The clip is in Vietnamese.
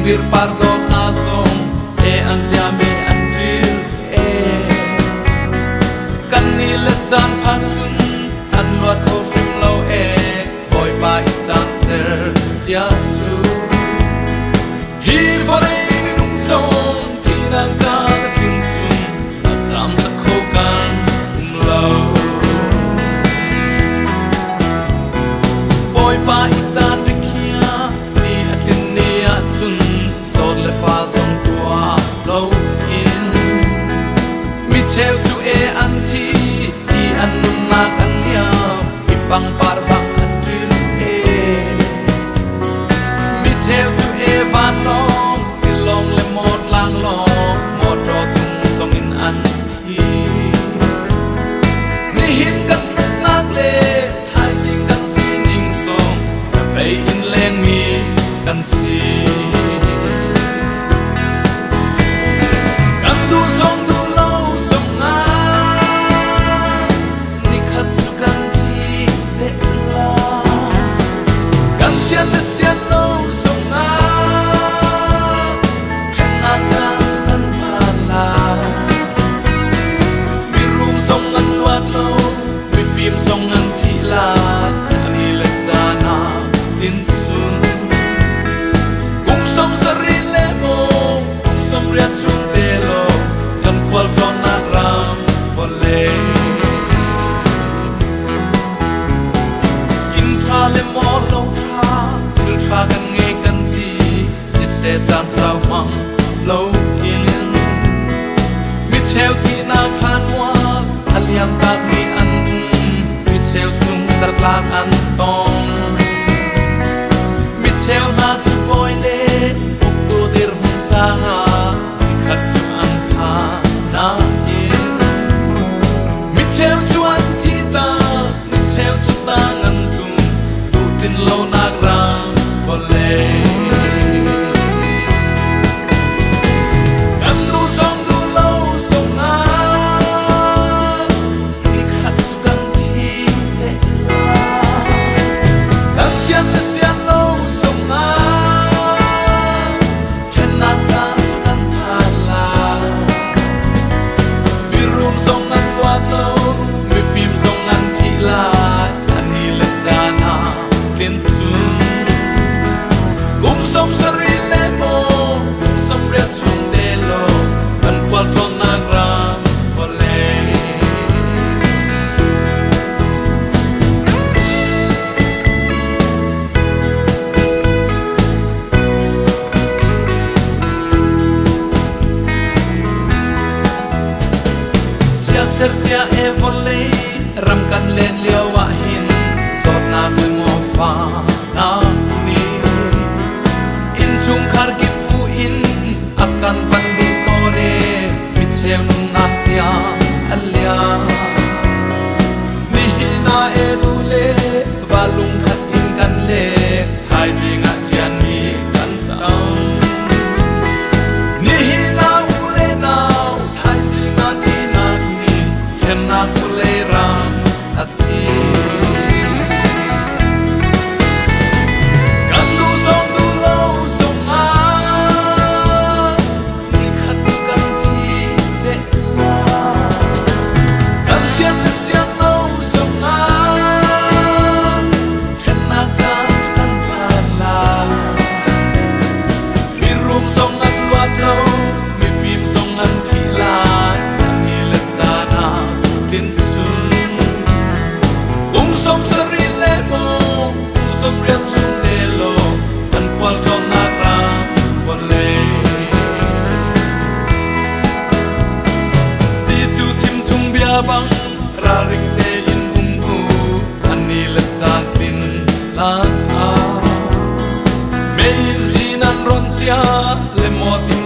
bir pardo asong e ansia me andil e kan ni let san phatsun an lot ko fum lo e boy pa itsan ser tia su hi for e nung song tinang za tin sun asam ta ko kan lo boy pa itsan de kia ni atin ni atsun sod le fa song tua lo in mi cheu chu e an thi i an na kan liam i pang par bang an tin e mi cheu chu e van long ti long le mod lang long mod ro chung song in an thi ni hin kan nak le thai sing kan si ning song ka pe in leng mi kan si kan du song du lo song na ni khat su kan thi te la kan sian le sian lo song na kan na chan su kan pa la mi room song an luat lo mi phim song an thi la ani le cha na tin sun kum som sari le mo kum som riat chung te lo kan kwal ton na ram vole in tra le mo lo tra il tra kan nge kan ti si se chan sao mang lo in mi cheu ti na khan wa aliam tak mi an mi cheu sung sat lak an tong mi cheu na chu boy le uk tu dir hung sa ha si khat chu an tha na in mi cheu chu an thi ta mi cheu chu ta ngan tum tu tin lo na ram vole kan du song du lo song na ni khat su kan thi te la tan sian le sian lo song na chen na chan su kan pha la mi room song an wat lo mi phim song an thi la ani le cha na tin sun kum som sari le mo kum som riat chung de lo kan kwal ton na gram vole chia ser chia e vole ram kan len leo wa hin sot na me mo fa na ni in chung khar ki fu in akan pan di to ne mi chem na tia alia ni na e du le valung khat in kan le thai jinga chian ni kan tao ni na u le nau thai jinga thi na ni chen na ku le ram asi kan du song du lo song na ni khat su kan thi te la kan sian le sian lo song na chen na chan su kan pha la mi room song an luat lo mi phim song an thi la ani le cha na tin sun kum som sari le mo kum som riat chung de lo kan kwal ton na ram vole si su chim chung bia bang ra ring te in u ani le cha tin la a me in zinan ron chia le mo tin